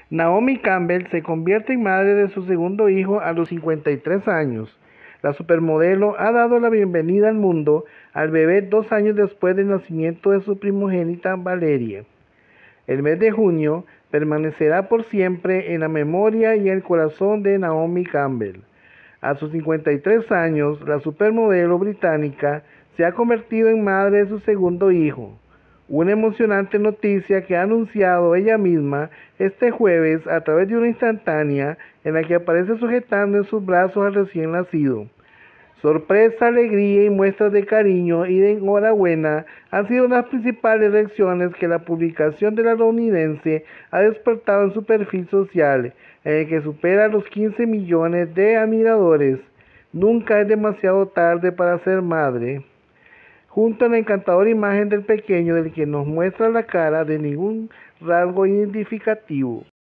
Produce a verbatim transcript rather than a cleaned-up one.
Naomi Campbell se convierte en madre de su segundo hijo a los cincuenta y tres años. La supermodelo ha dado la bienvenida al mundo al bebé dos años después del nacimiento de su primogénita Valerie. El mes de junio permanecerá por siempre en la memoria y el corazón de Naomi Campbell. A sus cincuenta y tres años, la supermodelo británica se ha convertido en madre de su segundo hijo. Una emocionante noticia que ha anunciado ella misma este jueves a través de una instantánea en la que aparece sujetando en sus brazos al recién nacido. Sorpresa, alegría y muestras de cariño y de enhorabuena han sido las principales reacciones que la publicación de la estadounidense ha despertado en su perfil social, en el que supera los quince millones de admiradores. Nunca es demasiado tarde para ser madre. Junto a la encantadora imagen del pequeño del que nos muestra la cara de ningún rasgo identificativo.